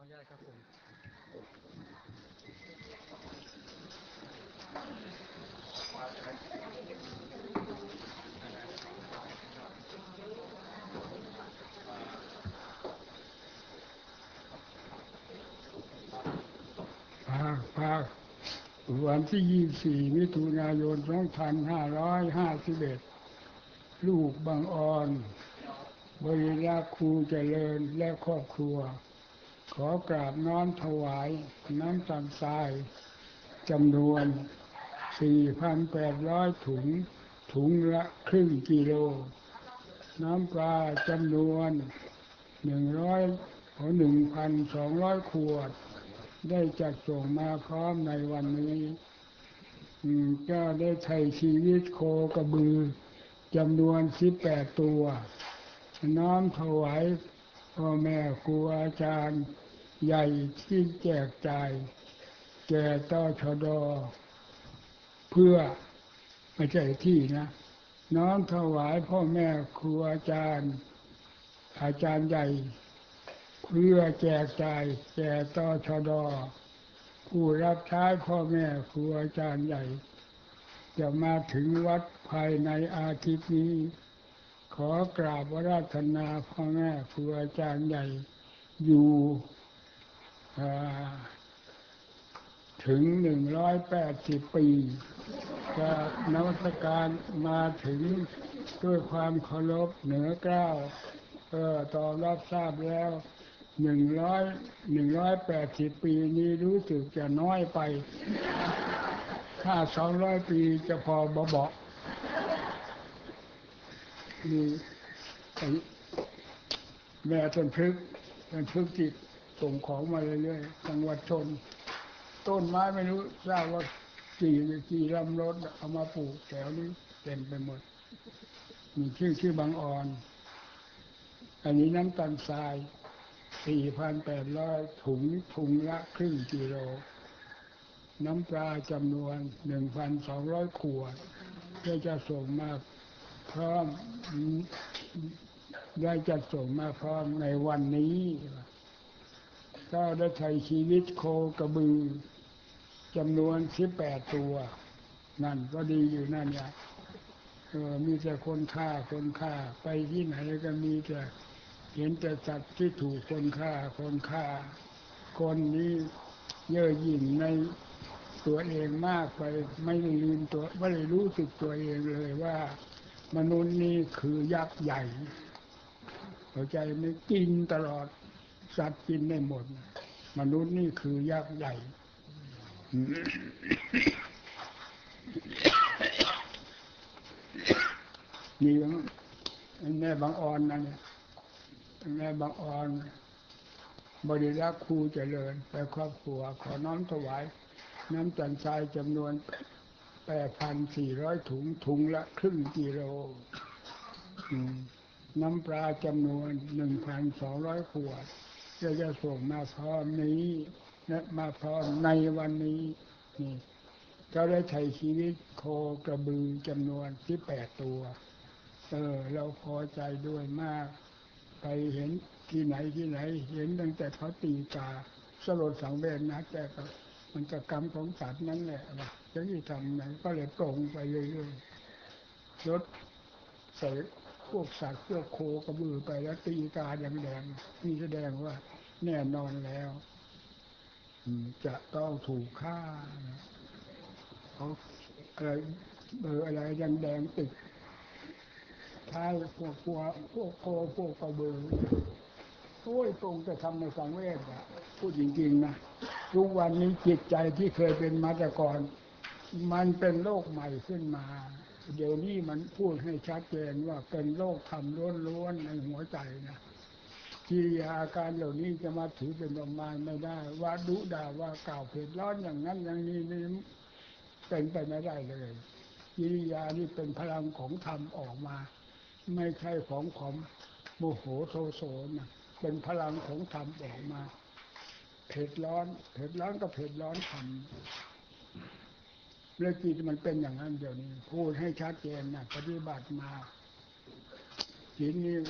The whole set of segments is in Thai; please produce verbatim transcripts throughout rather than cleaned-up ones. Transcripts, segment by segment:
ญาตครับผมภาคภาควันที่ยี่สิบสี่มิถุนายนสองพันห้าร้อยห้าสิบเอ็ดลูกบางออนบริรักษ์ครูเจริญและครอบครัวขอกราบน้อมถวายน้ำตาลทรายจำนวน สี่พันแปดร้อย ถุงถุงละครึ่งกิโลน้ำปลาจำนวนหนึ่งร้อยหนึ่งพันสองร้อยขวดได้จัดส่งมาพร้อมในวันนี้ก็ได้ไถ่ชีวิตโคกระบือจำนวนสิบแปดตัวน้อมถวายพ่อแม่ครูอาจารย์ใหญ่ที่แจกจ่ายแก่ตชด.เพื่อไม่ใช่ที่นะน้อมถวายพ่อแม่ครูอาจารย์อาจารย์ใหญ่เพื่อแจกจ่ายแก่ตชด.ผู้รับใช้พ่อแม่ครูอาจารย์ใหญ่จะมาถึงวัดภายในอาทิตย์นี้ขอกราบอาราธนาพ่อแม่ครูอาจารย์ใหญ่อยู่ถึงหนึ่งร้อยแปดสิบปีจะนมัสการมาถึงด้วยความเคารพเหนือเกล้าเออต่อรับทราบแล้วหนึ่งร้อยหนึ่งร้อยแปดสิบปีนี้รู้สึกจะน้อยไปถ้าสองร้อยปีจะพอบ่เบามีแม่ต้นพฤกษ์ต้นพฤกษ์ที่ส่งของมาเรื่อยๆจังหวัดชนต้นไม้ไม่รู้ทราบว่ากี่กี่ลำรถเอามาปลูกแถวนี้เต็มไปหมดมีชื่อชื่อบางอ่อนอันนี้น้ำตาลทราย สี่พันแปดร้อย ถุงถุงละครึ่งกิโลน้ำปลาจำนวน หนึ่งพันสองร้อย ขวดได้จะส่งมาพร้อมได้จะส่งมาพร้อมในวันนี้ก็ได้ไถ่ชีวิตโคกระบือจำนวนสิบแปดตัวนั่นก็ดีอยู่นั่นแหละเออมีแต่คนฆ่าคนฆ่าไปที่ไหนก็มีแต่เห็นแต่สัตว์ที่ถูกคนฆ่าคนฆ่าคนนี้เย่อหยิ่งในตัวเองมากไปไม่ได้ลืมตัวไม่ได้รู้สึกตัวเองเลยว่ามนุษย์นี่คือยักษ์ใหญ่เข้าใจไหมกินตลอดสัตว์กินได้หมดมนุษย์นี่คือยักษ์ใหญ่นี่แม่บางอ่อนนั่นแม่บางอ่อนบริรักษ์ครูเจริญและครอบครัวขอน้อมถวายน้ำตาลทรายจำนวน แปดพันสี่ร้อย ถุงถุงละครึ่งกิโลน้ำปลาจำนวน หนึ่งพันสองร้อย ขวดจะจะส่งมาพร้อมนี้และมาพร้อมในวันนี้นี่เราได้ไถ่ชีวิตโคกระบือจำนวนสิบแปดตัวเออเราพอใจด้วยมากไปเห็นที่ไหนที่ไหนเห็นตั้งแต่เขาตีกาสลดสังเวชนะแต่มันจะกรรมของสัตว์นั่นแหละจะที่ทำไหนก็เลยปรงไปเรื่อยๆรถใส่พวกสัตว์พวกโคกระบือไปแล้วตีกาแดงๆนี่แสดงว่าแน่นอนแล้วจะต้องถูกฆ่าเขาอะไรเบอร์อะไรแดงๆติดท้ายพวกพวกพวกโคพวกกระบือโอ้ยตรงจะทำในสังเวชอ่ะพูดจริงๆนะทุกวันนี้จิตใจที่เคยเป็นมาแต่ก่อนมันเป็นโลกใหม่ขึ้นมาเดี๋ยวนี้มันพูดให้ชัดเจนว่าเป็นโลกธรรมล้วนๆในหัวใจนะกิริยาอาการเหล่านี้จะมาถือเป็นประมาณไม่ได้ว่าดุด่าว่ากล่าวเผ็ดร้อนอย่างนั้นอย่างนี้นี่เป็นไปไม่ได้เลยกิริยานี่เป็นพลังของธรรมออกมาไม่ใช่ของของโมโหโทโสนะเป็นพลังของธรรมออกมาเผ็ดร้อนเผ็ดร้อนก็เผ็ดร้อนธรรมเรื่องจิตมันเป็นอย่างนั้นเดี๋ยวนี้พูดให้ชัดเจนนะปฏิบัติมาจิตนี้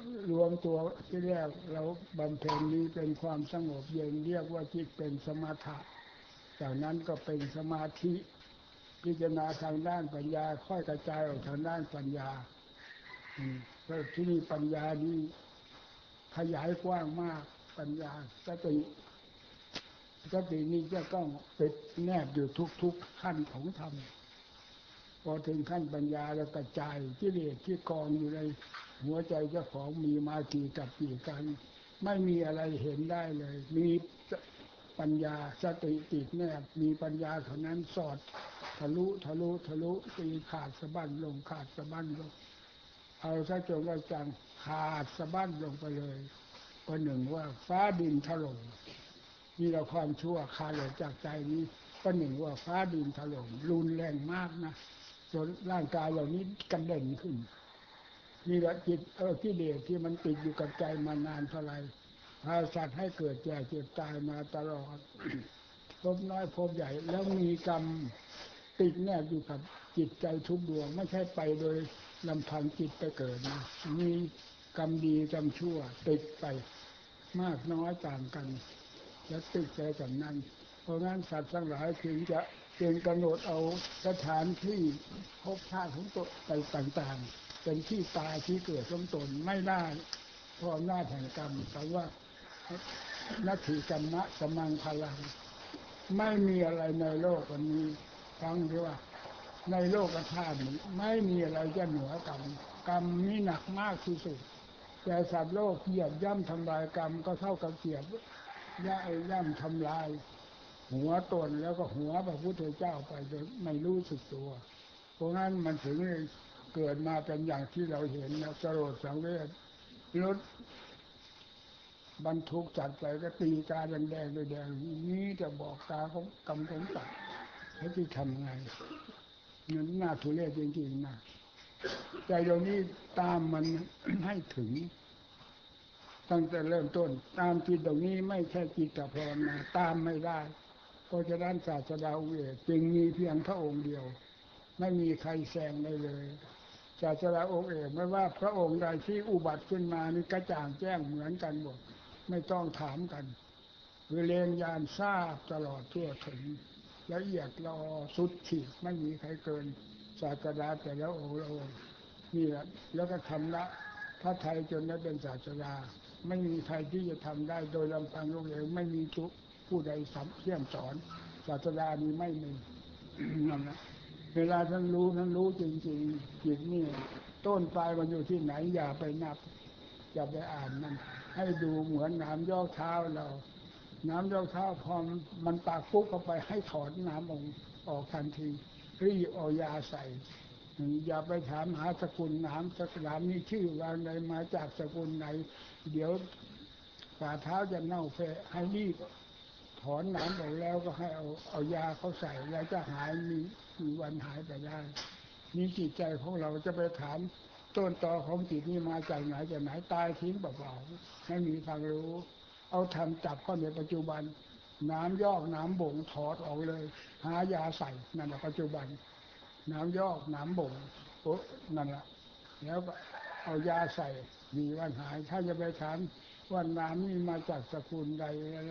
รวมตัวที่แรกเราบำเพ็ญนี้เป็นความสงบเย็นเรียกว่าจิตเป็นสมถะจากนั้นก็เป็นสมาธิพิจารณาทางด้านปัญญาค่อยกระจายออกทางด้านปัญญาเพราะที่นี่ปัญญานี้ขยายกว้างมากปัญญาสติสตินี้จะต้องติดแนบอยู่ทุกๆขั้นของธรรมพอถึงขั้นปัญญาแล้วกระจายกิเลสที่กองอยู่ในหัวใจเจ้าของมีมากี่กับกี่กันไม่มีอะไรเห็นได้เลยมีปัญญาสติติดแนบมีปัญญาเท่านั้นสอดทะลุทะลุทะลุตีขาดสะบั้นลงขาดสะบั้นลงเอาซะจนกระทั่งขาดสะบั้นลงไปเลยประหนึ่งว่าฟ้าดินถล่มนี่เราความชั่วขาดออกจากใจนี้ประหนึ่งว่าฟ้าดินถล่มรุนแรงมากนะจนร่างกายเหล่านี้กระเด็นขึ้นนี่แหละจิตเออกิเลสที่มันติดอยู่กับใจมานานเท่าไรพาสัตว์ให้เกิดแก่เจ็บตายมาตลอดพบน้อยพบใหญ่แล้วมีกรรมติดแนบอยู่กับจิตใจทุกดวงไม่ใช่ไปโดยลำพังจิตไปเกิดนะมีกรรมดีกรรมชั่วติดไปมากน้อยต่างกันและติดใจกับนั้นเพราะงั้นสัตว์ทั้งหลายจึงจะจึงกำหนดเอาสถานที่ภพชาติของตนไปต่างๆเป็นที่ตายที่เกิดของตนไม่ได้เพราะหน้าแห่งกรรมแต่ว่านัตถิกรรมะสมังพลังไม่มีอะไรในโลกวันนี้ฟังดีว่าในโลกธาตุนี้ไม่มีอะไรจะเหนือกรรมกรรมนี้หนักมากที่สุดแต่สัตว์โลกเหยียบย่ำทำลายกรรมก็เท่ากับเหยียบย่าย่ำทำลายหัวตนแล้วก็หัวพระพุทธเจ้าไปโดยไม่รู้สึกตัวเพราะงั้นมันถึงเกิดมาเป็นอย่างที่เราเห็นนะสโลดสังเวชรถบรรทุกจัดไปก็ตีกาแดงๆแดงๆนี้จะบอกตาของกรรมของสัตว์ให้ที่ทำไงนี่น่าทุเรศจริงๆนะใจตรงนี้ตามมันให้ถึงตั้งแต่เริ่มต้นตามจิตตรงนี้ไม่ใช่จิตภาวนาตามไม่ได้เพราะฉะนั้นศาสดาองค์เอกจึงมีเพียงพระองค์เดียวไม่มีใครแซงได้เลยศาสดาองค์เอกไม่ว่าพระองค์ใดที่อุบัติขึ้นมานี่กระจ่างแจ้งเหมือนกันหมดไม่ต้องถามกันคือเรียนญาณทราบตลอดทั่วถึงละเอียดรอสุดขีดไม่มีใครเกินศาสดาแต่ละองค์ละองค์นี่แหละแล้วก็ทำละพระไทยจนได้เป็นศาสดาไม่มีใครที่จะทำได้โดยลำพังลงเองไม่มีทุกผู้ใดสัมเที่ยมสอนศาสดานี้ไม่มีนั่นแหละเวลาท่านรู้ท่านรู้จริงๆจิตนี่ต้นปลายมันอยู่ที่ไหนอย่าไปนับอย่าไปอ่านมันให้ดูเหมือนน้ำย่อเท้าเราน้ำย่อเท้าพอมันปากปุ๊บเข้าไปให้ถอนน้ำออกออกทันทีรีบเอายาใส่อย่าไปถามหาสกุลน้ำสกุลน้ำนี่ชื่อว่าอะไรมาจากสกุลไหนเดี๋ยวฝ่าเท้าจะเน่าเฟะให้รีบถอนน้ำออกแล้วก็ให้เอาเอายาเขาใส่แล้วจะหายมีมีวันหายไปได้นี่จิตใจของเราจะไปถามต้นตอของจิตนี่มาจากไหนจากไหนตายทิ้งเปล่าๆไม่มีทางรู้เอาทำจับเข้าในปัจจุบันน้ำยอกน้ำบ่งถอดออกเลยหายาใส่นั่นแหละปัจจุบันน้ำยอกน้ำบ่งโอ้นั่นแหละแล้วก็เอายาใส่มีวันหายถ้าจะไปถามว่าน้ำนี่มาจากสกุลใดอะไร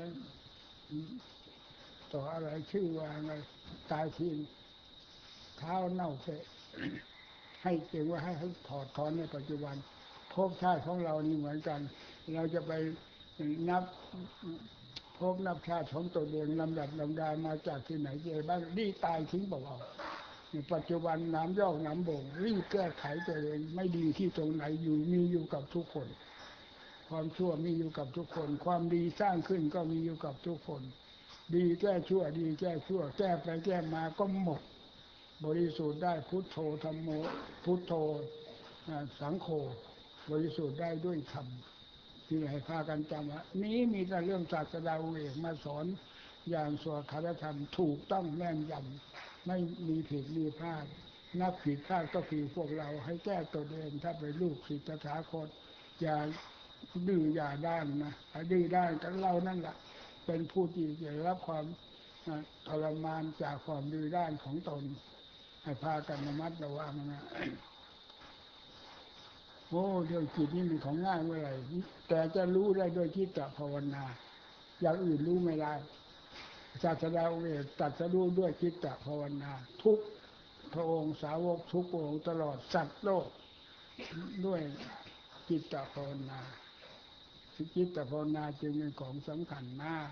ต่ออะไรชื่อว่าไงตายทิ้งเท้าเน่าเฟะให้เก่งว่าให้ให้ถอดถอนในปัจจุบันภพชาติของเรานี่เหมือนกันเราจะไปนับภพนับชาติของตัวเองลำดับลำดามาจากที่ไหนเจอบ้างรีตายทิ้งเปล่าในปัจจุบันน้ำยอกน้ำบ่งรีแก้ไขตัวเองไม่ดีที่ตรงไหนอยู่มีอยู่กับทุกคนความชั่วมีอยู่กับทุกคนความดีสร้างขึ้นก็มีอยู่กับทุกคนดีแก้ชั่วดีแก้ชั่วแก้ไปแก้มาก็หมดบริสุทธิ์ได้พุทโธธัมโมพุทโธสังโฆบริสุทธิ์ได้ด้วยธรรมที่ให้พากันจำว่านี้มีแต่เรื่องศาสดาเอกมาสอนอย่างสวดคาถาธรรมถูกต้องแม่นยำไม่มีผิดมีพลาดนับผิดพลาดก็คือพวกเราให้แก้ตัวเองถ้าเป็นลูกศิษย์ตถาคตอย่าดื้ออย่าด้านนะถ้าดื้อด้านกันเรานั่นแหละเป็นผู้ที่จะรับความทรมานจากความดื้อด้านของตนให้พากันระมัดระวังนะโอ้เรื่องจิตนี่มันของง่ายเมื่อไหร่แต่จะรู้ได้โดยจิตภาวนาอย่างอื่นรู้ไม่ได้ศาสดาองค์เอกตรัสรู้ด้วยจิตภาวนาทุกพระองค์สาวกทุกพระองค์ตลอดสัตว์โลกด้วยจิตภาวนาจิตภาวนาจึงเป็นของสำคัญมาก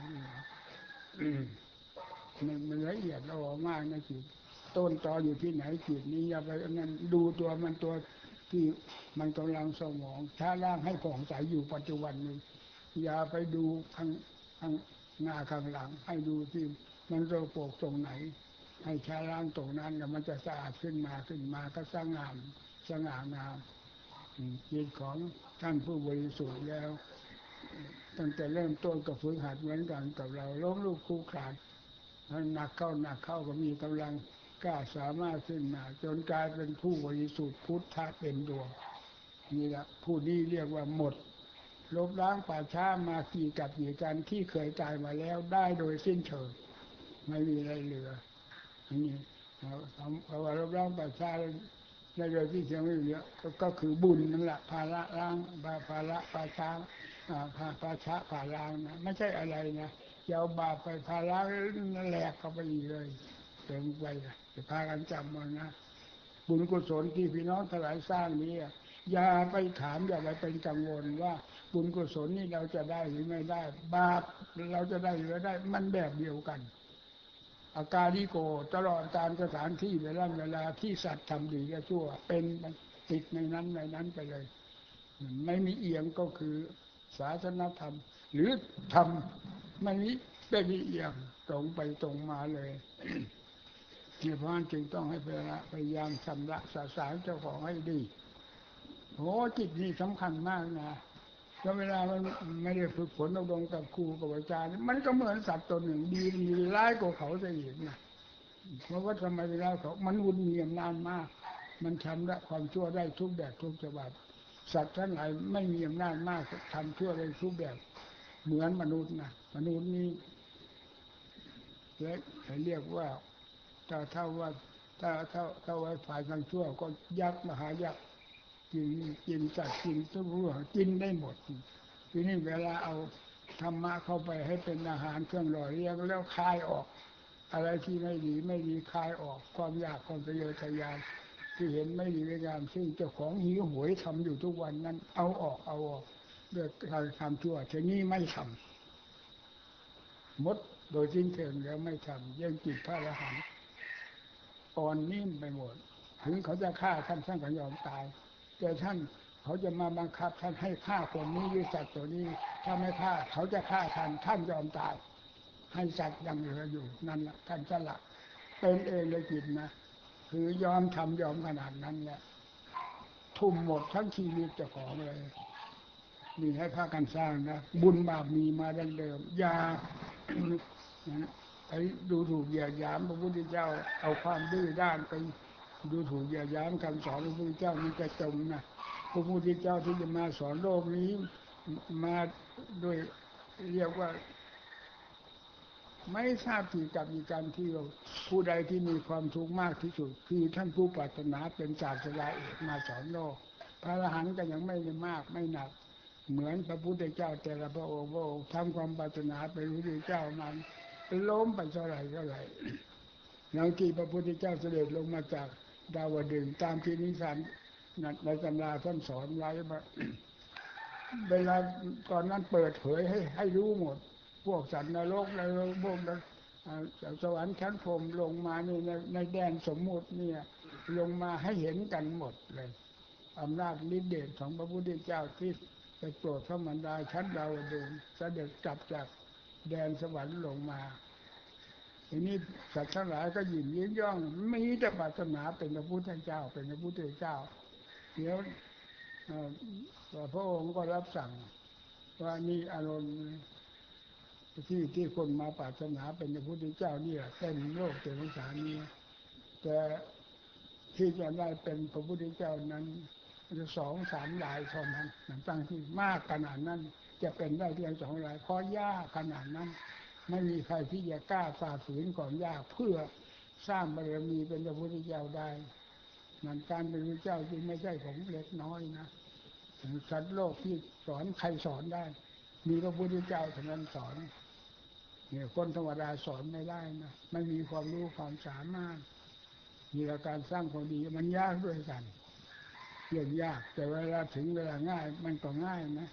มันมันละเอียดละออมากนะจิตต้นตออยู่ที่ไหนจิตนี้อย่าไปนั่นดูตัวมันตัวที่มันกำลังสมองช้าล่างให้ผ่องใสอยู่ปัจจุบันนี้อย่าไปดูข้างข้างหน้าข้างหลังให้ดูที่มันโรคโปกตรงไหนให้ช้าล่างตรงนั้นแล้วมันจะสะอาดขึ้นมาขึ้นมาก็สง่างามสง่างามจิตของท่านผู้บริสุทธิ์แล้วตั้งแต่เริ่มต้นกับฝึกหัดเหมือนกันกับเราล้มลุกคลุกคลานหนักเข้าหนักเข้าก็มีกำลังกล้าสามารถขึ้นมาจนกลายเป็นผู้บริสุทธิ์พุทธะเต็มดวงนี่แหละผู้นี้เรียกว่าหมดลบล้างป่าช้ามากี่กับกี่กันที่เคยตายมาแล้วได้โดยสิ้นเชิงไม่มีอะไรเหลือนี่เพราะว่าลบล้างป่าช้าในโดยที่เชียงไม่เหลือก็คือบุญนั่นแหละภาระล้างภาระป่าช้าภาป่าช้าผ่าล้างนะไม่ใช่อะไรนะอย่าเอาบาปไปภาระนั่นแหลกเข้าไปอีกเลยเติมไปจะพากันจำมันนะบุญกุศลที่พี่น้องทั้งหลายสร้างนี้อย่าไปถามอย่าไปเป็นกังวลว่าบุญกุศลนี่เราจะได้หรือไม่ได้บาปเราจะได้หรือไม่ได้มันแบบเดียวกันอาการลิโกตลอดการสถานที่เวลาเวลาที่สัตว์ทำดีและชั่วเป็นติดในนั้นในนั้นไปเลยไม่มีเอียงก็คือศาสนธรรมหรือธรรมไม่มีได้มีเอียงตรงไปตรงมาเลยที่เพราะนั้นจึงต้องให้พยายามชำระสะสางเจ้าของให้ดีโอ้จิตนี่สำคัญมากนะแล้วเวลามันไม่ได้ฝึกฝนอบรมกับครูกับอาจารย์มันก็เหมือนสัตว์ตัวหนึ่งดีมีร้ายกว่าเขาจะอีกนะเพราะว่าทำไมเวลาเขามันวุ่นมีอำนาจมากมันทำได้ความชั่วได้ทุกแบบทุกฉบับสัตว์ทั้งหลายไม่มีอำนาจมากทำชั่วได้ทุกแบบเหมือนมนุษย์นะมนุษย์นี่เรียกว่าถ้าเท่าว่าถ้าเท่าเท่าไว้ฝ่ายทางชั่วก็ยักษ์มหายักษ์กินกินจัดกินทุกเรื่องกินได้หมดทีนี้เวลาเอาธรรมะเข้าไปให้เป็นอาหารเครื่องหล่อเลี้ยงแล้วคายออกอะไรที่ไม่ดีไม่ดีคายออกความอยากความทะเยอทะยานที่เห็นไม่ดีไม่งามซึ่งเจ้าของหิวโหยทำอยู่ทุกวันนั้นเอาออกเอาออกเรื่องการทำชั่วทีนี้ไม่ทำมดโดยสิ้นเชิงแล้วไม่ทำยังจิตพระอรหันต์อ่อนนิ่มไปหมดถึงเขาจะฆ่าท่านท่านก็ยอมตายแต่ท่านเขาจะมาบังคับท่านให้ฆ่าคนนี้หรือสัตว์ตัวนี้ถ้าไม่ฆ่าเขาจะฆ่าท่านท่านยอมตายให้สัตว์ยังเหลืออยู่นั่นแหละท่านสละเป็นเองเลยจิตนะคือยอมทำยอมขนาดนั้นแหละทุ่มหมดทั้งชีวิตเจ้าของเลยนี่ให้พากันสร้างนะบุญบาปมีมาดั้งเดิมอย่าไอ้ดูถูกเหยียดหยามพระพุทธเจ้าเอาความดื้อด้านไปดูถูกเหยียดหยามคำสอนพระพุทธเจ้ามันจะจมนะพระพุทธเจ้าที่จะมาสอนโลกนี้มาด้วยเรียกว่าไม่ทราบกี่กับกี่กันที่ผู้ใดที่มีความทุกข์มากที่สุดคือท่านผู้ปรารถนาเป็นศาสดาเอกมาสอนโลกพระอรหันต์ก็ยังไม่มากไม่หนักเหมือนพระพุทธเจ้าแต่ละพระองค์พระองค์ทำความปรารถนาเป็นพระพุทธเจ้านั้นล้มไปเท่าไหร่เท่าไหร่บางทีพระพุทธเจ้าเสด็จลงมาจากดาวดึงส์ตามที่นิทานในตำราท่านสอนไว้ว่าเวลาตอนนั้นเปิดเผยให้ให้รู้หมดพวกสัตว์นรกในพวกนั้นสวรรค์ชั้นพรหมลงมาในในแดนสมมุติเนี่ยลงมาให้เห็นกันหมดเลยอำนาจฤทธิ์เดชของพระพุทธเจ้าที่ไปโปรดพระมารดาชั้นดาวดึงส์เสด็จกลับจากแดนสวรรค์ลงมาทีนี้สัตว์ทั้งหลายก็ยิ้มยิ้มย่องมีแต่ปรารถนาเป็นพระพุทธเจ้าเป็นพระพุทธเจ้าเดี๋ยวพระองค์ก็รับสั่งว่านี่อารมณ์ที่ที่คนมาปรารถนาเป็นพระพุทธเจ้านี่เต็มโลกเต็มสงสารนี้แต่ที่จะได้เป็นพระพุทธเจ้านั้นจะสองสามรายเท่านั้นตั้งที่มากขนาดนั้นจะเป็นได้เพียงสองรายเพราะยากขนาดนั้นไม่มีใครที่จะกล้าฝ่าฝืนของยากเพื่อสร้างบารมีเป็นพระพุทธเจ้าได้นั่นการเป็นพระเจ้าจึงไม่ใช่ของเล็กน้อยนะสัตว์โลกที่สอนใครสอนได้มีพระพุทธเจ้าเท่านั้นสอนเนี่ยคนธรรมดาสอนไม่ได้นะไม่มีความรู้ความสามารถมีการสร้างความดีมันยากด้วยกันเรื่องยากแต่เวลาถึงเวลาง่ายมันก็ง่ายนะ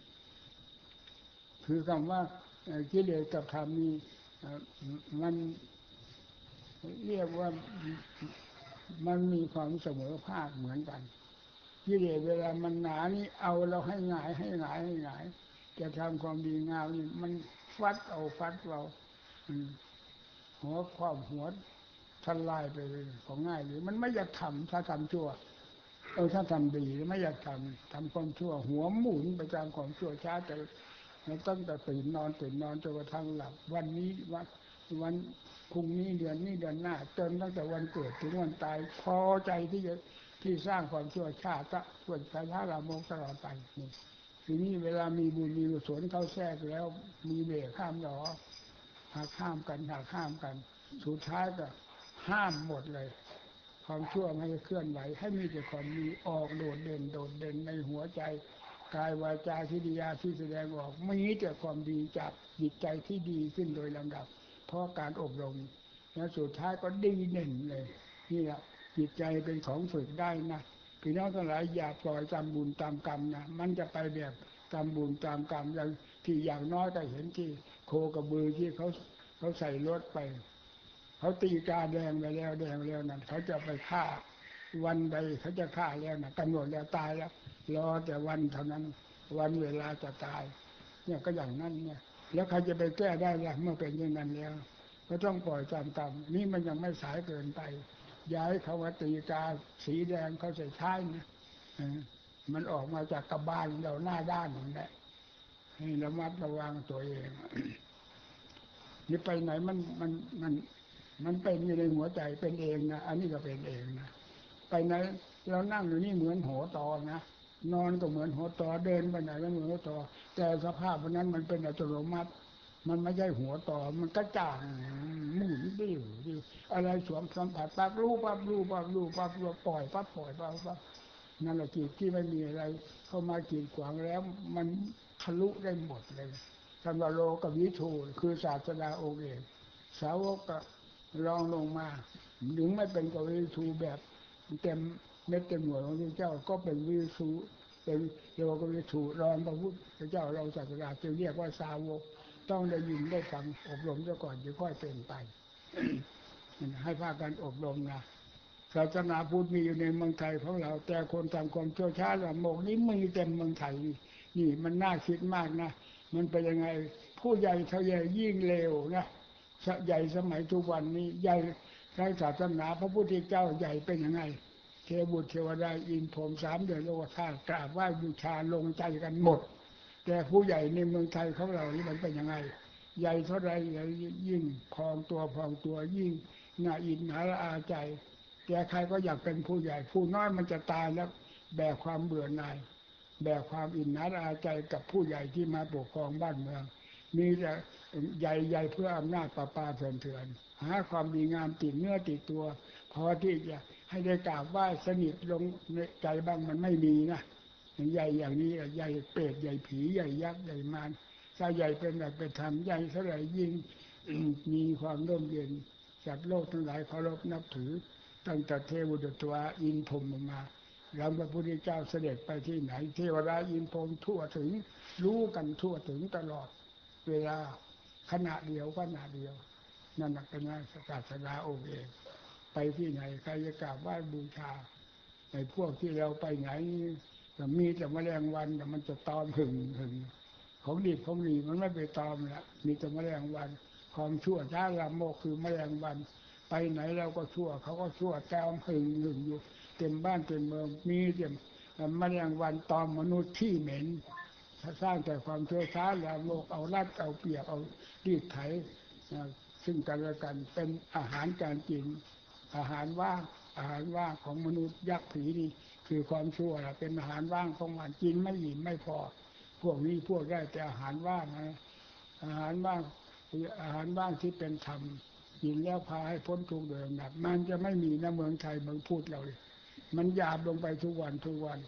คือคำว่ากิเลสกับธรรมนี่มันเรียกว่ามันมีความเสมอภาคเหมือนกันกิเลสเวลามันหนานี่เอาเราให้หงายให้หงายให้หงายจะทำความดีงามนี่มันฟัดเอาฟัดเราหัวความหัวทันลายไปเลยของง่ายหรือมันไม่อยากทำถ้าทำชั่วเออถ้าทำดีไม่อยากทำทำความชั่วหัวหมุนไปตามความชั่วช้าแต่ตั้งแต่ตื่นนอนตื่นนอนจนกระทั่งหลับวันนี้วันวันพรุ่งนี้เดือนนี้เดือนหน้าจนตั้งแต่วันเกิดถึงวันตายพอใจที่จะที่สร้างความชั่วชาติส่วนสายละโมกตลอดไปนี่ทีนี้เวลามีบุญมีกุศลเข้าแทรกแล้วมีเบรกห้ามหรอหากห้ามกันหากห้ามกันสุดท้ายก็ห้ามหมดเลยความชั่วไม่เคลื่อนไหวให้มีแต่ความมีออกโดดเด่นโดดเด่นในหัวใจกายวาจาทิฏฐิยาที่แสดงออกมีแต่ความดีจากจิตใจที่ดีขึ้นโดยลำดับเพราะการอบรมแล้วสุดท้ายก็ดีเด่นเลยนี่แหละจิตใจเป็นของฝึกได้นะพี่น้องทั้งหลายอย่าปล่อยตามบุญตามกรรมนะมันจะไปแบบตามบุญตามกรรมอย่างที่อย่างน้อยก็เห็นที่โคกระบือที่เขาเขาใส่รถไปเขาตีกาแดงไปแล้วแดงแล้วนั่นเขาจะไปฆ่าวันใดเขาจะฆ่าแล้วนะกำหนดแล้วตายแล้วรอแต่วันเท่านั้นวันเวลาจะตายเนี่ยก็อย่างนั้นเนี่ยแล้วใครจะไปแก้ได้ล่ะเมื่อเป็นอย่างนั้นแล้วก็ต้องปล่อยตามกรรมนี่มันยังไม่สายเกินไปย้ายเขาว่าตีกาสีแดงเขาใส่ท้ายนะมันออกมาจากกระบาลเราหน้าด้านนั่นแหละให้ระมัดระวังตัวเองนี่ไปไหนมันมันมันมันเป็นอยู่ในหัวใจเป็นเองนะอันนี้ก็เป็นเองนะไปไหนเรานั่งอยู่นี่เหมือนหัวตอนะนอนก็เหมือนหัวตอเดินไปไหนก็เหมือนหัวตอแต่สภาพวันนั้นมันเป็นอัตโนมัติมันไม่ใช่หัวต่อมันกระจ่างหมุนดิ้วดิ้วอะไรสวมสัมผัสปั๊บรู้ปั๊บรู้ปั๊บรู้ปั๊บรู้ปล่อยปั๊บปล่อยปั๊บปั๊บนั่นแหละจิตที่ไม่มีอะไรเข้ามากีดขวางแล้วมันทะลุได้หมดเลยธรรมโลกวิทูคือศาสดาองค์เอกสาวกก็ลองลงมาถึงไม่เป็นกวิทูแบบเต็มเม็ดเต็มหน่วยของพระเจ้าก็เป็นวิทูเป็นโลกวิทูรองพระพุทธเจ้าเราศาสดาจึงเรียกว่าสาวกต้องได้ยินได้ฟังอบรมซะก่อนจะค่อยเป็นไป ให้พากันอบรมนะศาสนาพุทธมีอยู่ในเมืองไทยของเราแต่คนทำความชั่วช้าละโมกนี้มีเต็มเมืองไทยนี่มันน่าคิดมากนะมันเป็นยังไงผู้ใหญ่เท่าใหญ่ยิ่งเลวนะใหญ่สมัยทุกวันนี้ใหญ่ในศาสนาพระพุทธเจ้าใหญ่เป็นยังไงเทวบุตรเทวดาอินพรหมสามเดือนโลกธาตุกราบไหว้บูชาลงใจกันหมดแต่ผู้ใหญ่ในเมืองไทยของเรานี่มันเป็นยังไงใหญ่เท่าไรยิ่งพองตัวพองตัวยิ่งน่าอิจฉาละอาใจแต่ใครก็อยากเป็นผู้ใหญ่ผู้น้อยมันจะตายแล้วแบกความเบื่อหน่ายแบกความอิจฉาละอาใจกับผู้ใหญ่ที่มาปกครองบ้านเมืองมีแต่ใหญ่ๆเพื่ออำนาจป่าป่าเถื่อนๆหาความดีงามติดเนื้อติดตัวพอที่จะให้ได้กราบไหว้สนิทลงในใจบ้างมันไม่มีนะใหญ่อย่างนี้ใหญ่เปรตใหญ่ผีใหญ่ยักษ์ใหญ่มารถ้าใหญ่เป็นแบบเป็นธรรมใหญ่เท่าไหร่ยิ่งมีความร่มเย็นจัดโลกทั้งหลายเคารพนับถือตั้งแต่เทวดาตัวอินพรหมมาแล้วพระพุทธเจ้าเสด็จไปที่ไหนเทวดาอินพรหมทั่วถึงรู้กันทั่วถึงตลอดเวลาขณะเดียวขณะเดียวนั่นเป็นศาสดาองค์เองไปที่ไหนใครจะกราบไหว้บูชาในพวกที่เราไปไหนแต่มีแต่แมลงวันแต่มันจะตอมหึงหึงของดีของดีมันไม่ไปตอมละมีแต่แมลงวันความชั่วช้าละโมกคือแมลงวันไปไหนเราก็ชั่วเขาก็ชั่วตอมหึงหึงอยู่เต็มบ้านเต็มเมืองมีแต่แมลงวันตอมมนุษย์ที่เหม็นสร้างแต่ความชั่วช้าละโมกเอาลัดเอาเปรียบเอาดีดไถซึ่งกันและกันเป็นอาหารการกินอาหารว่างอาหารว่างของมนุษย์ยักษ์ผีนี่คือความชั่วนะเป็นอาหารว่างของมันกินไม่อิ่มไม่พอพวกนี้พวกได้แต่อาหารว่างนะอาหารว่างคืออาหารว่างที่เป็นธรรมกินแล้วพาให้พ้นทุกข์โดยลำดับมันจะไม่มีในเมืองไทยเมืองพุทธเราเลยมันหยาบลงไปทุกวันทุกวัน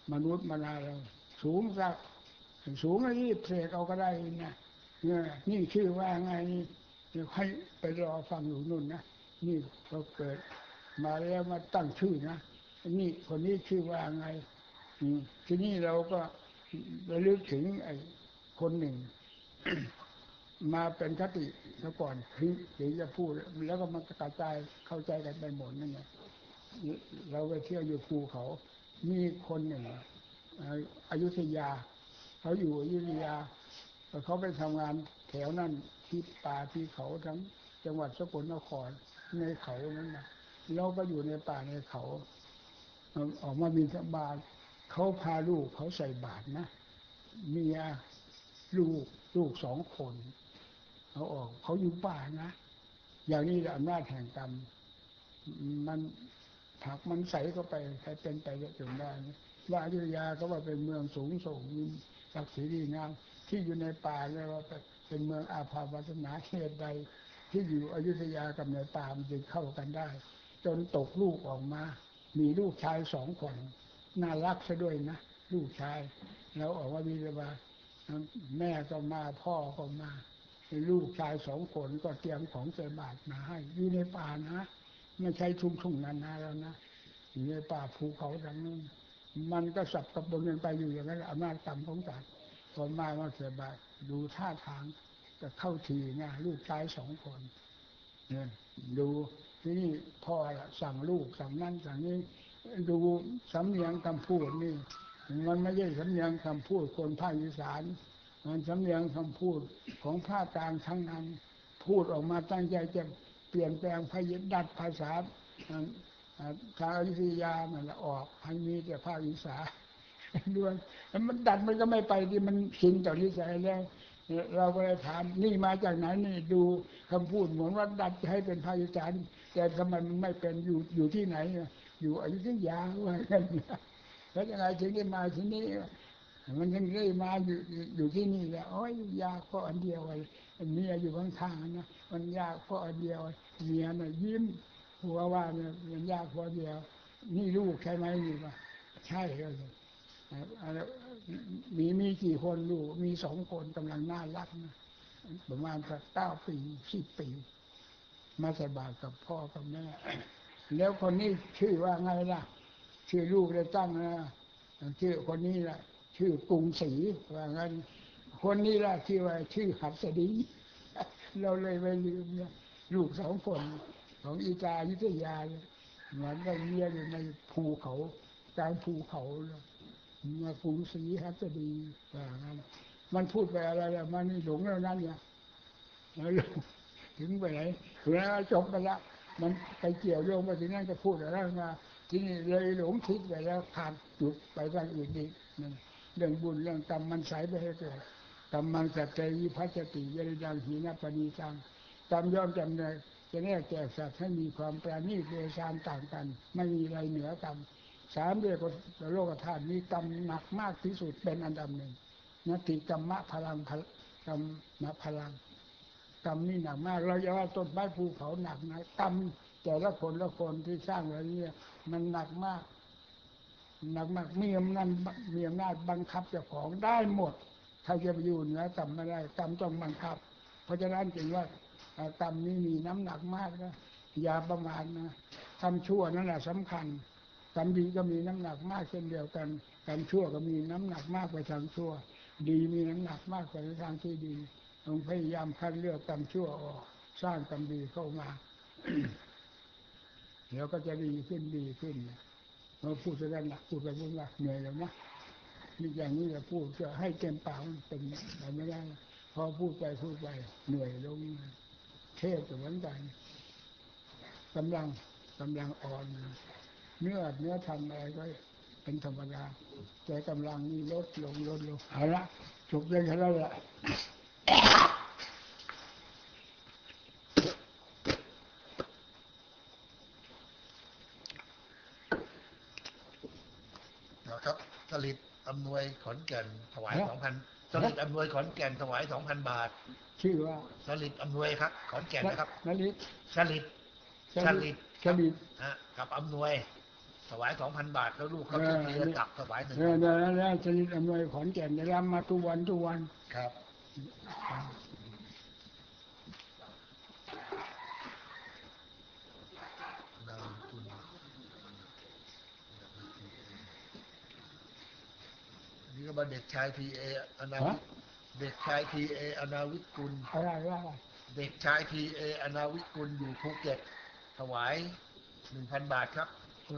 มนุษย์มนาเราสูงสักสูงรีบเสกเอาก็ได้นะเนี่ยนี่ชื่อว่าไงนี่ให้ไปรอฟังอยู่นู่นนะนี่เราเกิดมาแล้วมาตั้งชื่อนะนี่คนนี้ชื่อว่าไงทีนี้เราก็ระลึกถึงไอ้คนหนึ่ง มาเป็นคติซะก่อนถึงถึงจะพูดแล้วก็มันกระจายเข้าใจกันไปหมดนั่นแหละเราไปเที่ยวอยู่ภูเขามีคนหนึ่งอยุธยาเขาอยู่อยุธยาเขาไปทำงานแถวนั้นที่ป่าที่เขาทั้งจังหวัดสกลนครในเขานั้นนะเราก็อยู่ในป่าในเขาออกมาบิณฑบาตเขาพาลูกเขาใส่บาตรนะเมียลูกลูกสองคนเขาออกเขาอยู่ป่านะอย่างนี้อำนาจแห่งกรรมมันผักมันใสเข้าไปใครเป็นไปจนได้ว่าอยุธยาก็ว่าเป็นเมืองสูงส่งมีศักดิ์ศรีดีงามที่อยู่ในป่าเลยว่าเป็นเมืองอาภาวัฒนาเหตุใดที่อยู่อยุธยากับในป่ามันจึงเข้ากันได้จนตกลูกออกมามีลูกชายสองคนน่ารักซะด้วยนะลูกชายแล้วออกมาวิวาแม่ก็มาพ่อก็มาลูกชายสองคนก็เตรียมของใส่บาตรมาให้อยู่ในป่านะไม่ใช่ทุ่งทุ่งนานาแล้วนะอยู่ในป่าภูเขาดังนั้นมันก็สับกระบวนกันไปอยู่อย่างนั้นอำนาจกรรมของสัตว์พอมามาใส่บาตรดูท่าทางจะเข้าทีนะลูกชายสองคนเนี่ยดูที่นี่พ่อสั่งลูกสั่งนั่นสั่งนี้ดูสำเนียงคำพูดนี่มันไม่ใช่สำเนียงคำพูดคนภาคอีสานมันสำเนียงคำพูดของภาคกลางทั้งนั้นพูดออกมาตั้งใจจะเปลี่ยนแปลงพยัญดัดภาษาทางอยุธยามันออกให้มีแต่ภาคอีสานด้วยมันดัดมันก็ไม่ไปที่มันชินต่อนิสัยแล้วเราก็เลยถามนี่มาจากไหนนี่ดูคำพูดเหมือนว่าดัดให้เป็นภาคอีสานแต่ทำไมมันไม่เป็นอยู่อยู่ที่ไหนอยู่อยุธยาว่ากันแล้วยังไงถึงได้มาที่นี่มันยังได้มาอยู่อยู่ที่นี่แหละโอ้ยยากเพราะอันเดียวเมียอยู่ข้างๆนะมันยากเพราะอันเดียวเมียน่ะยิ้มหัวว่าเนี่ยมันยากเพราะเดียวนี่ลูกใช่ไหมนี่ป่ะใช่เลยมีมีกี่คนลูกมีสองคนกำลังน่ารักนะประมาณสักเก้าปีสิบปีมาใส่บาตรกับพ่อกับแม่แล้วคนนี้ชื่อว่าไงล่ะชื่อลูกได้ตั้งนะชื่อคนนี้ล่ะชื่อกรุงศรีว่างั้นคนนี้ล่ะชื่อว่าชื่อหัสดีเราเลยไม่ลืมนะลูกสองคนของอีตายุทธยาเหมือนกับเมียอยู่ในภูเขากลางภูเขามากรุงศรีหัสดีว่างั้นมันพูดไปอะไรแล้วมันหลงแล้วนั่นเนี่ยแล้วถึงไปไหนถึงแล้วจบไปแล้วมันไปเกี่ยวโยงไปถึงนั่นจะพูดอะไรมาที่นี่เลยหลงทิศไปแล้วขาดจุดไปทางอื่นอีกเรื่องบุญเรื่องกรรมมันใสไปให้เกิดกรรมังสัจเจยิพัชติยริยังหีนปณีตังกรรมย่อมจำเลยจะแน่แก่สัตว์ให้มีความประณีตโดยฌานต่างกันไม่มีอะไรเหนือกรรมสามเรียกว่าโลกธาตุมีกรรมหนักมากที่สุดเป็นอันดับหนึ่งนัตติกรรมะพลังกรรมะพลังกรรมนี่หนักมากเราจะว่าต้นไม้ภูเขาหนักนะกรรมแต่ละคนละคนที่สร้างไว้เนี่ยมันหนักมากหนักมากมีอำนาจมีอำนาจบังคับเจ้าของได้หมดใครจะไปอยู่เหนือกรรมไม่ได้กรรมต้องบังคับเพราะฉะนั้นจึงว่ากรรมนี้มีน้ำหนักมากนะอย่าประมาทนะทำชั่วนั่นแหละสำคัญกรรมดีก็มีน้ำหนักมากเช่นเดียวกันกรรมชั่วก็มีน้ำหนักมากไปทางชั่วดีมีน้ำหนักมากไปทางที่ดีต้องพยายามคัดเลือกกรรมชั่วออกสร้างกรรมดีเข้ามา เดี๋ยวก็จะดีขึ้นดีขึ้นเราพูดกันนะพูดไปพูดมาเหนื่อยแล้วนะนี่อย่างนี้จะพูดจะให้เต็มปากมันเป็นอะไรไม่ได้พอพูดไปพูดไปเหนื่อยลงเทศจะเหมือนกันกำลังกำลังอ่อนเนื้อเนื้อทำอะไรก็เป็นธรรมดาแต่กำลังนี่ลดลงลดลงเอาละจบเลยแค่นั้นแหละครับสลิดอำนวยขอนแก่นถวายสองพันสลิดอำนวยขอนแก่นถวายสองพันบาทชื่อว่าสลิดอำนวยครับขอนแก่นนะครับสลิดสลิดสลิดสลิดอ่ะกับอำนวยถวายสองพันบาทแล้วลูกเขาจะเรียนกลับถวายหนึ่งเนี่ยแล้วแล้วชนิดอำนวยขอนแก่นได้รับมาทุกวันทุกวันครับนี่ก็มาเด็กชายพีเออนาวิเด็กชายพีเออนาวิกุลอะไรอะไรเด็กชายพีเออนาวิกุลอยู่ภูเก็ตถวายหนึ่งพันบาทครับ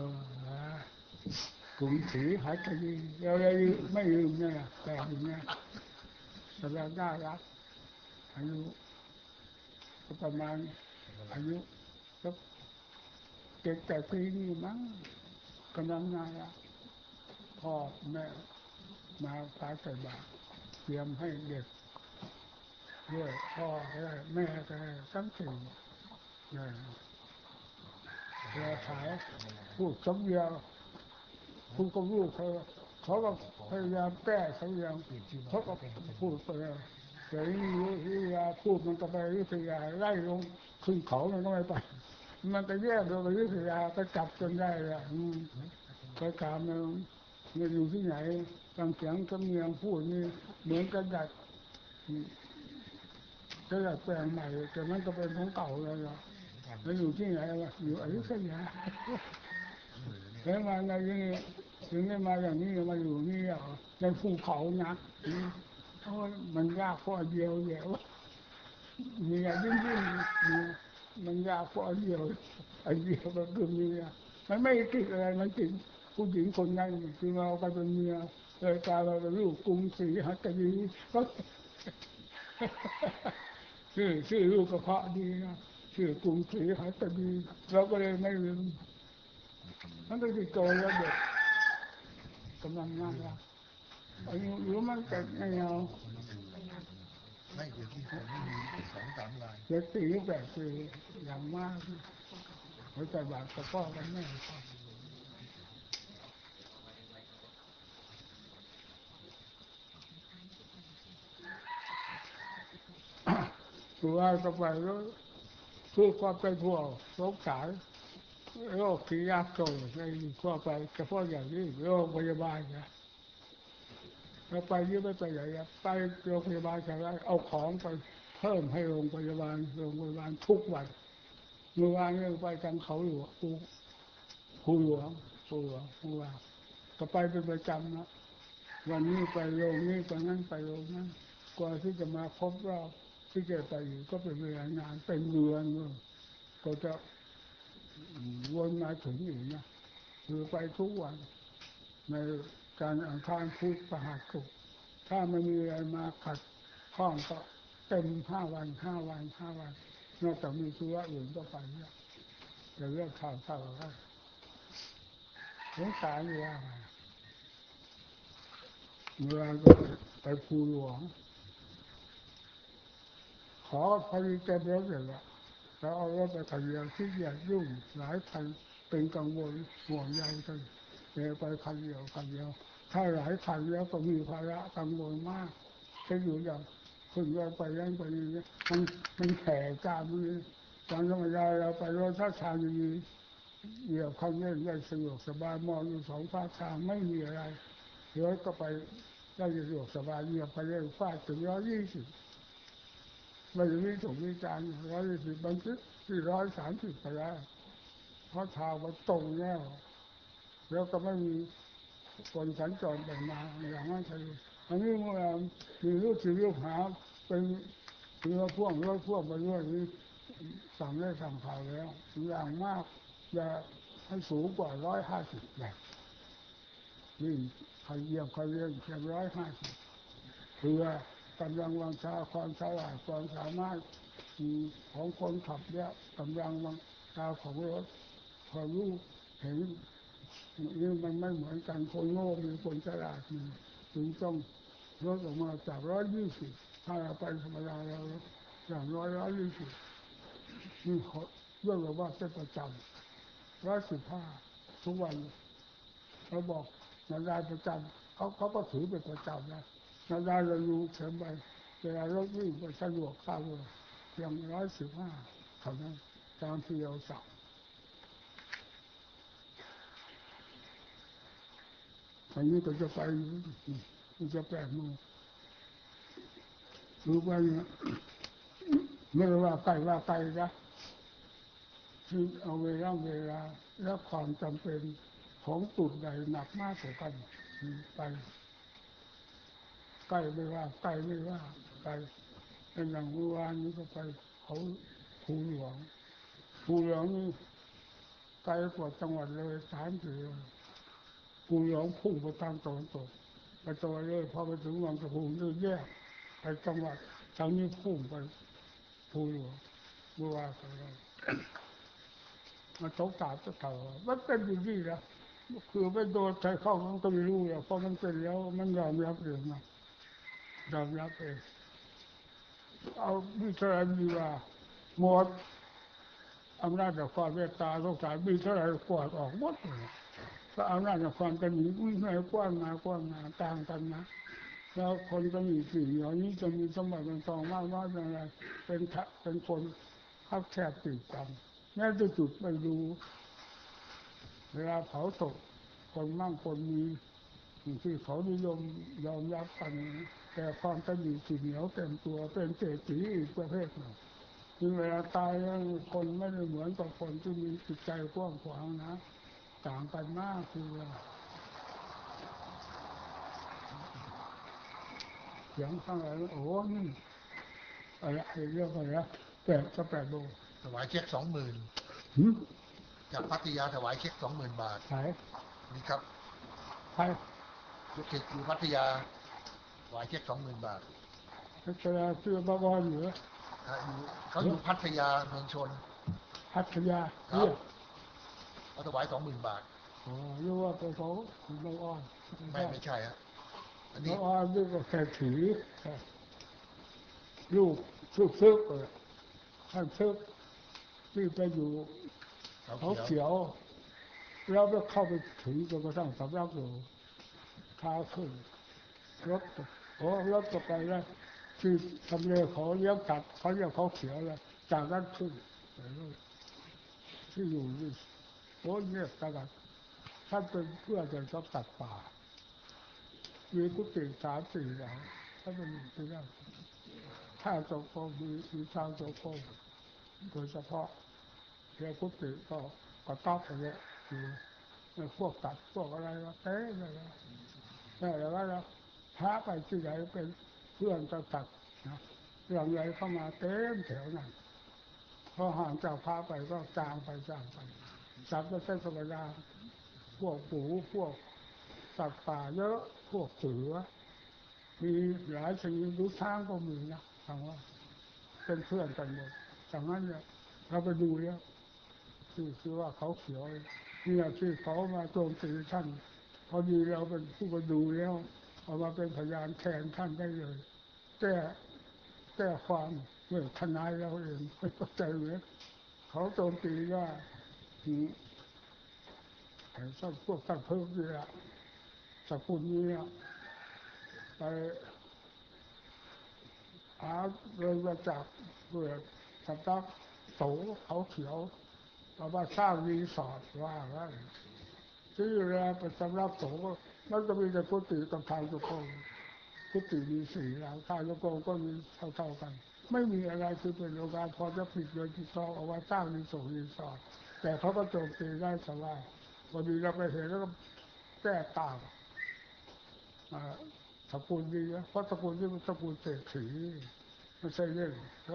กลุ่มสีหายคดีเราเลยไม่ลืมเนี่ยแต่อย่างเงี้ยแสดงน่ารักอายุประมาณอายุสักเจ็ดแต่ปีนี้มั้งกำลังน่ารักพ่อแม่มาพาใส่บาตรเตรียมให้เด็กด้วยพ่อก็ได้แม่ก็ได้ทั้งสี่เนี่ยเราขายพูดคำเดียวพูดกับลูกเขาเขาก็พยายามแก้เขาอย่างเขาก็พูดไปแต่นี่วิทยาพูดมันก็ไปวิทยาไล่ลงขึ้นเขามันก็ไม่ไปมันก็แยกโดยวิทยาก็จับจนได้ละไปถามมันมันอยู่ที่ไหนบางเสียงก็มีอย่างพูดนี่เหมือนกระดัดกระดัดแปลงใหม่แต่มันก็เป็นของเก่าเลยล่ะมันอยู่ที่ไหนล่ะอยู่อยุธยาแล้วมาในนี้ถึงได้มาอย่างนี้มาอยู่นี่อ่ะในภูเขานะเพราะมันยากพอเดียวเดียวมีอะไรยิ่งยิ่งมันยากพอเดียวไอ้เดียวก็คือมีมันไม่ติดอะไรมันติดผู้หญิงคนนั้นคือเราไปเป็นเมียเลยกลายมาเป็นลูกกรุงศรีหัตถยีก็ชื่อชื่อลูกกระเพาะดีนะชื่อกรุงศรีหัตถยีเราก็เลยไม่ลืมมันก็ติดโตแล้วเด็กกำลังน่ารักอายุรู้มันแต่ไม่เอาไม่เดี๋ยวที่ผมมีสองสามลายเจ็ดปีแปดปีอย่างมากหัวใจบาดกระเพาะกันแม่ตัวก็ไปแล้วคือความเป็นห่วงสงสารโรคที่ยากจนในทั่วไปเฉพาะอย่างนี้โรงพยาบาลนะเราไปยืมไปไปไหนไปโรงพยาบาลจะเอาของไปเพิ่มให้โรงพยาบาลโรงพยาบาลทุกวันเมื่อวานเนี่ยไปทางเขาหลวงปูปูหลวงปูหลวงปูว่าก็ไปเป็นประจำนะวันนี้ไปโรงนี้ตอนนั้นไปโรงนั้นกว่าที่จะมาครบรอบที่จะไปอยู่ก็เป็นเวลานานเป็นเดือนก็จะวนมาถึงอยู่นะคือไปทุกวันในการอ่านทานพูดประหารสุขถ้าไม่มีอะไรมาขัดข้องก็เต็มห้าวันห้าวันห้าวันนอกจากมีธุระอื่นก็ไปเนี่ยจะเลือกข่าวข่าวก็สงสารอยู่ว่าเมื่อก็ไปภูหลวงขอพอดีเต็มรถเลยละแล้วเอารถไปขับเรือที่อยากยุ่งหลายคันเป็นกังวลห่วงใยกันเดินไปคันเดียวคันเดียวถ้าหลายคันแล้วก็มีภาระกังวลมากจะอยู่อย่างขึ้นรถไปยังไปนี้มันมันแข็งกล้ามมือตอนธรรมดาเราไปรถท่าทางดีเหยียบคันเร่งได้สะดวกสบายมองอยู่สองข้างทางไม่มีอะไรรถก็ไปได้สะดวกสบายเหยียบคันเร่งฟาดถึงร้อยยี่สิบไม่ได้มีถูกมีการร้อยยี่สิบบันทึกที่ร้อยสามสิบไปแล้วเพราะทางมันตรงแล้วแล้วก็ไม่มีคนสัญจรไปมาอย่างนั้นเลยอันนี้เมื่อมีลูกศิษย์ลูกหาเป็นเรือพ่วงรถพ่วงไปด้วยนี่สั่งได้สั่งข่าวแล้วอย่างมากจะให้สูงกว่าร้อยห้าสิบแบบนี่ใครเยี่ยมใครเลี้ยงแค่ร้อยห้าสิบเรือกำลังวังชาความฉลาดความสามารถของคนขับเนี่ยกำลังวังชาของรถพอรู้เห็นนี่มันไม่เหมือนกันคนโง่มีคนฉลาดมีถึงต้องลดออกมาจากร้อยยี่สิบถ้าเราไปธรรมดาเราอย่างร้อยร้อยยี่สิบนี่เขาเรื่องว่าเป็นประจำร้อยสิบห้าทุกวันเราบอกนาฬิกาประจำเขาเขาก็ถือเป็นประจำนะนาฬิกาเราดูเข็มไปเวลารถวิ่งไปสะดวกข้าวเลยอย่างร้อยสิบห้าเท่านั้นตามที่เราสั่งอันนี้ก็จะไปมันจะแปลกมือรู้ว่าไม่ว่าใกล้ว่าไกลนะที่เอาเวลาเวลาและความจำเป็นของจุดใดหนักมากกว่ากันไปใกล้ไม่ว่าใกล้ไม่ว่าไกลเป็นอย่างเมื่อวานนี้ก็ไปเขาภูหลวงภูหลวงนี่ไกลกว่าจังหวัดเลยสามกิโลภูหลวงพุ่งไปทางตะวันตกไปตะวันเลยพอไปถึงวังตะพุงนี่แยกไปจังหวัดทางนี้พุ่งไปภูหลวงเมื่อวานอะไรมันตกตาตะเถามันเป็นอย่างนี้นะคือไม่โดนใครเข้ามันก็ไม่รู้อ่ะเพราะมันเป็นแล้วมันยอมรับเองนะยอมรับเองเอาวิจารณ์ดีว่าหมดอำนาจจากความเมตตาสงสารมีเท่าไรกวาดออกหมดเลยถ้าอำนาจจากความกันหนีวิ่งไปกว้างมากว้างมาต่างกันนะแล้วคนก็มีสิ่งเหล่านี้จะมีสมบัติเป็นทองมากน้อยอย่างไรเป็นเป็นคนคับแคบติดกันแม้จะจุดไปดูเวลาเผาศพคนมั่งคนมีที่เขานิยมยอมรับกันแต่ความกันมีสิ่งเหนียวเต็มตัวเป็นเศรษฐีอีกประเภทหนึ่งถึงเวลาตายแล้วคนไม่ได้เหมือนกับคนที่มีจิตใจกว้างขวางนะต่างกันมากคือเสียงข้างหลังโอ้นี่อะไรเรื่องอะไรนะแปดก็แปดโลถวายเช็คสองหมื่นจากพัทยาถวายเช็คสองหมื่นบาทใช่นี่ครับใช่ลูกศิษย์อยู่พัทยาถวายเช็คสองหมื่นบาทพัทยาชื่อบวรอยู่เขาอยู่พัทยาเมืองชนพัทยาครับเขาถวายสองหมื่นบาทอ๋อรู้ว่าเป็นเขาบวรไม่ไม่ใช่ฮะอันนี้บวรนี่ก็แค่ถือลูกซึกซึกเลยท่านซึกที่ไปอยู่เขาเขียวแล้วก็เข้าไปถึงจนกระทั่งสำนักอยู่ท้าขึ้นรถโอ้รถก็ไปแล้วที่ทำเลเขาเลี้ยงสัตว์เขาเรียกเขาเขียวแล้วจากนั้นขึ้นที่อยู่นี่โอ้เนี่ยตลาดท่านเป็นเพื่อจะชอบสัตว์ป่ามีกุฏิสามสี่หลังถ้าเป็นที่นั่นถ้าจงกรมมีมีทางจงกรมโดยเฉพาะเรื่องกุฏิก็ก็ต้องไปเลยคือพวกสัตว์พวกอะไรก็เต้เลยแต่ว่าเราพระไปที่ไหนเป็นเพื่อนกับสัตว์นะเรื่องใหญ่เข้ามาเต็มแถวนั้นพอห่างจากพระไปก็จางไปจางไปสัตว์ก็เป็นธรรมดาพวกปูพวกสัตว์ป่าเยอะพวกเสือมีหลายชนิดรู้ทางก็มีนะคำว่าเป็นเพื่อนกันหมดจากนั้นเนี่ยเราไปดูแล้วคือคือว่าเขาเขียวเนี่ยที่เขามาโจมตีท่านพอดีเราเป็นผู้ไปดูแล้วเอามาเป็นพยานแทนท่านได้เลยแต่แต่ความเมื่อทนายเราเองไม่เข้าใจเลยเขาโจมตีว่าไอ้สัตว์พวกสัตว์เพิ่มนี่แหละสัตว์พวกนี้ไปอาเลยมาจากเพื่อสำนักโสเขาเขียวเรามาสร้างรีสอร์ทว่าว่าที่เวลาไปสำนักโสมันจะมีแต่กุฏิกับทางโยกงกุฏิมีสี่หลังทางโยกงก็มีเท่าๆกันไม่มีอะไรคือเป็นโรงงานพอจะผิดเลยที่ต้องเอาไว้สร้างรีสอร์ทรีสอร์ทแต่เขาก็โจมตีได้สบายพอดีเราไปเห็นแล้วก็แก้ต่างตระกูลดีนะเพราะตระกูลที่มันตระกูลเศรษฐีไม่ใช่เรื่อง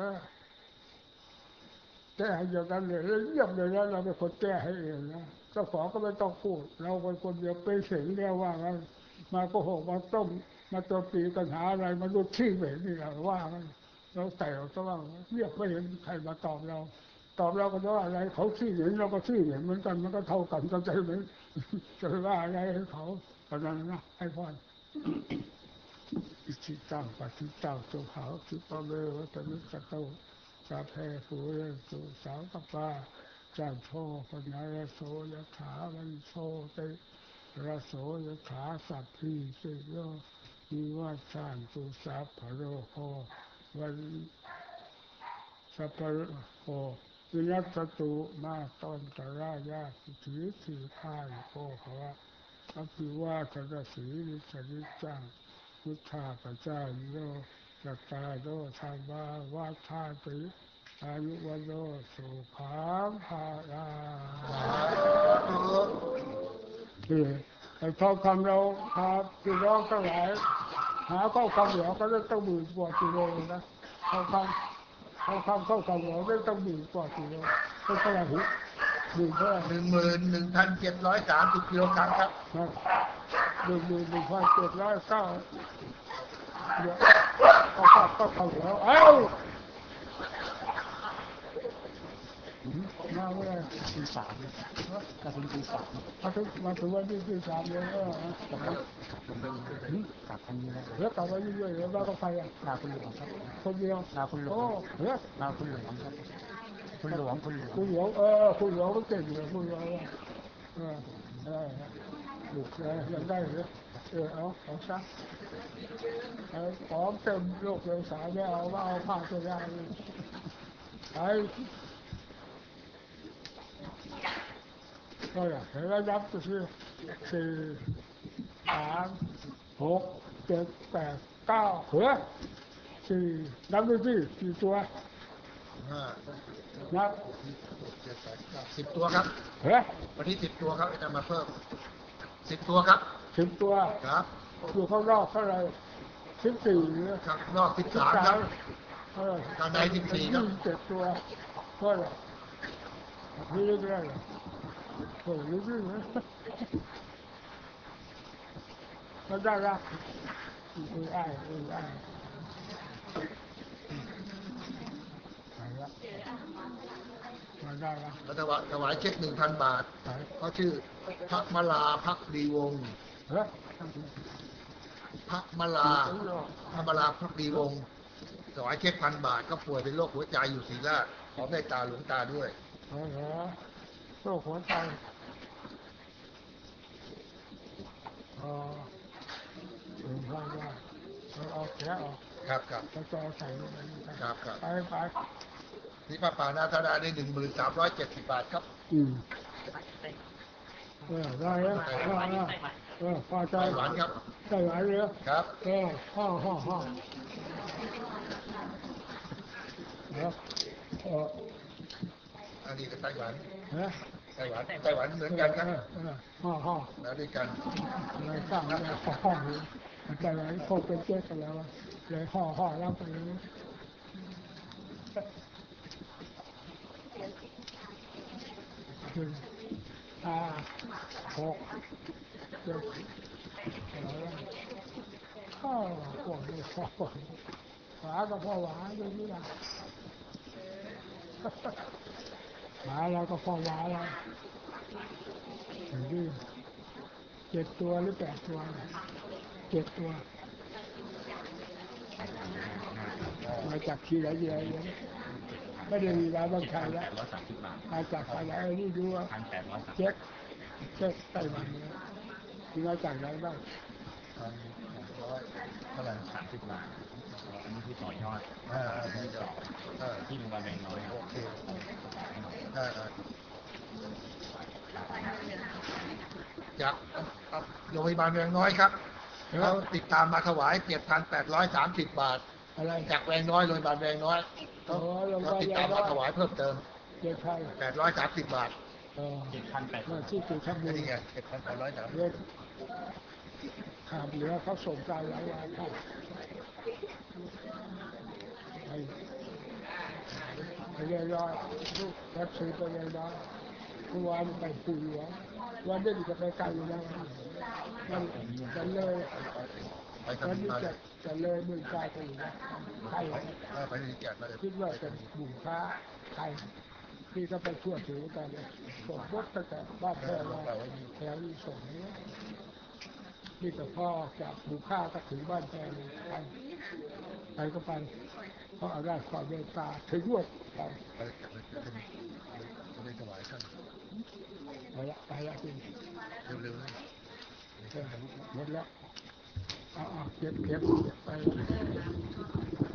แก้ให้อย่างนั้นเลยเยี่ยมเลยนะเราเป็นคนแก้ให้เองนะเจ้าของก็ไม่ต้องพูดเราเป็นคนเดียวไปเสียงเรียกว่ามันมาโกหกมาต้มมาโจมตีปัญหาอะไรมาดูที่เหม็นนี่แหละว่ามันเราแต่เราจะว่าเรียกไม่เห็นใครมาตอบเราตอบเราก็จะว่าอะไรเขาที่เหม็นเราก็ที่เหม็นเหมือนกันมันก็เท่ากันก็ใจเหม็นจะว่าอะไรให้เขาเพราะนั้นนะให้พรอิจิตังปฏิตังสุขาวสุปเมวัตมิกโตสาเพภูเรสุสาวกปาจันโทปนารโสยถาวันโสติระโสยถาสัพพิสิโยวิวัชชันตุสัพพะโรโควันสัพพะโรโควินัสตุมาตอนตรายาสิทธิสีข้าโยโภภวะอภิวาทนาสีลิสนิจังพุทธาปัจจายโยจัตตาโลธรรมาวาทาติอายุวันโนสุขังภาลังที่ไอ้ทองคำเราครับที่ร้องทั้งหลายหาเข้าคำเหลือก็ต้องหมื่นกว่ากิโลนะทองคำทองคำเข้าคำเหลือก็ต้องหมื่นกว่ากิโลก็เท่าไหร่หนึ่งเท่าไหร่หนึ่งหมื่นหนึ่งพันเจ็ดร้อยสามสิบกิโลกรัมครับหนึ่งหมื่นหนึ่งพันเจ็ดร้อยเก้าเดี๋ยวเข้าเข้าเข้าคำเหลือเอ้ามาเมื่อไรตีสามกระถึงตีสามมาถึงมาถึงวันที่ตีสามเลยเออกลับไปกลับกันนี้แล้วแล้วกลับไปเรื่อยๆแล้วเราก็ไปอ่ะลาคุณหลวงครับคนเดียวลาคุณหลวงโอ้เฮ้ยลาคุณหลวงครับคุณหลวงคุณหลวงคุณหลวงเออคุณหลวงก็เก่งเลยคุณหลวงเออได้ลูกเลยยังได้เลยเออเอาเอาซะไอ้ของเต็มโลกเลยสายไม่เอาว่าเอาผ้าจะได้ไอ้ก็อย่างเรานับก็คือสี่สามหกเจ็ดแปดเก้าเฮ้ยสี่นับดูสิสี่ตัวนับเจ็ดแปดเก้าสิบตัวครับเฮ้ยวันนี้สิบตัวครับจะมาเพิ่มสิบตัวครับสิบตัวครับอยู่ข้างนอกเท่าไรสิบสี่เนี่ยข้างนอกสิบสามครับข้างในสิบสี่ครับเจ็ดตัวเท่าไรนี่เรื่อยๆโอ้ยรู้สึกนะมาได้ละอุ้ยอ้ายอุ้ยอ้ายมาได้ละแล้วถวายถวายเช็คหนึ่งพันบาทเขาชื่อพระมลาพักดีวงศ์พระมลาพระมลาพักดีวงศ์ถวายเช็คพันบาทก็ป่วยเป็นโรคหัวใจอยู่ศรีราชขอได้ตาหลวงตาด้วยอ๋อโรคหัวใจอ๋อหลวงพ่อว่าเราเอาแค่ออกครับครับเราจะเอาใส่ลงไปครับครับไปไปนี่พระป่านาธนาได้หนึ่งหมื่นสามร้อยเจ็ดสิบบาทครับอืมเออได้แล้วเออพอใจหวานครับไต้หวันเลยครับเออฮ่อฮ่อฮ่อเออเอออันนี้ก็ไต้หวันนะไต้หวันไต้หวันเหมือนกันครับฮ่อฮ่อแล้วด้วยกันเลยสร้างแล้วฮ่อฮ่อไต้หวันเขาเป็นเจ๊กันแล้วเลยฮ่อฮ่อแล้วไปเลยห้าหกเจ็ดอะไรข้าวกวางเลยข้าวหวานก็พอหวานดูนี่นะหวานแล้วก็พอหวานแล้วอย่างนี้เจ็ดตัวหรือแปดตัวเจ็ดตัวมาจากที่ไหนเยอะไม่ได้มีร้านบางชายแล้วมาจากอะไรนี่ดูว่าเช็คเช็คไต้หวันเนี่ยมีมาจากไหนบ้างเท่าไหร่สามสิบบาทอันนี้คือต่อยอดที่ต่อที่โรงพยาบาลแบงค์น้อยโอเคจากโรงพยาบาลแบงค์น้อยครับเขาติดตามมาถวายเจ็ดพันแปดร้อยสามสิบบาทอะไรจากแบงค์น้อยโรงพยาบาลแบงค์น้อยเขาติดตามมาถวายเพิ่มเติมเจ็ดพันแปดร้อยสามสิบบาทเจ็ดพันแปดที่จุดชับมือนี่ไงเจ็ดพันแปดร้อยสามขาดเหลือเขาส่งการหลายวันครับไปเรียนร้อยลูกรับซื้อไปเรียนร้อยเมื่อวานไปปู่หลวงวันเด็กจะไปไกลอยู่แล้วมันจะเลยวันนี้จะจะเลยมือไกลไปอยู่แล้วใครไปนี่แก่มาเลยคิดว่าเป็นบุญค้าใครที่ก็ไปทั่วถือกันเลยส่งรถตั้งแต่บ้านแพร่มาแถวนี้ส่งนี้นี่แต่พ่อจากบุค่าก็ถึงบ้านแพร่เลยไปไปก็ไปเพราะเอาได้ความเมตตาถึงด้วยไปไปถวายท่านไปละไปละจริงเร็วๆหมดแล้วเอาเก็บเก็บไป